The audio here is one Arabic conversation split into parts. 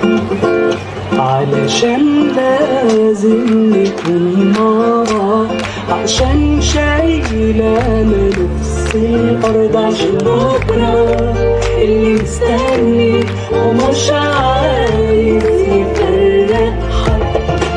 علشان لازم نكون مع بعض، عشان شايلة نفس الأرض، عشان بكرة اللي مستني ومش عايز يفرق حد.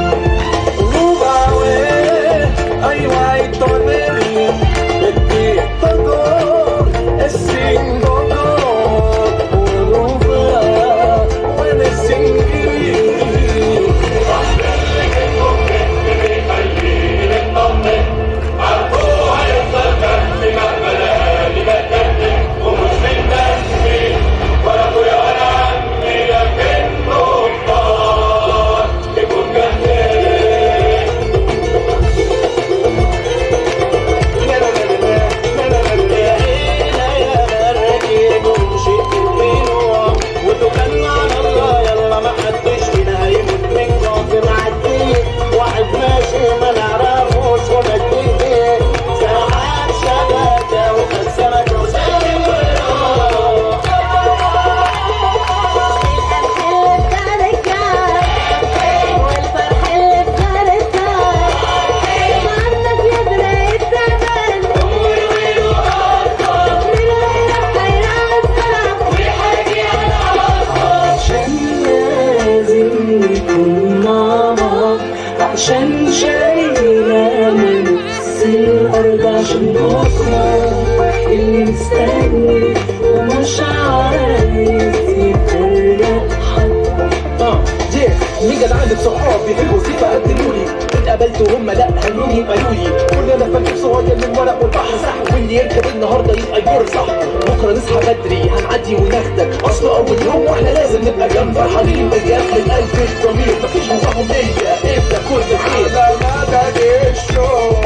عشان شايلة نفس الأرض، عشان بكرة اللي مستني ومش عايز يفرق حد. مين جدع عندك صحاب بيحبوا سيفا قدمولي، اتقابلت وهم لا هنوني قالولي كلنا فاكر صغير من ورق والبحر صح، واللي يركب النهارده يبقى يجر صح، بكره نصحى بدري هنعدي وناخدك، اصل اول يوم واحنا لازم نبقى جنب فرحانين بجد من قلب الضمير، مفيش جواهم نية ابدا كل خير على مدى الشوق.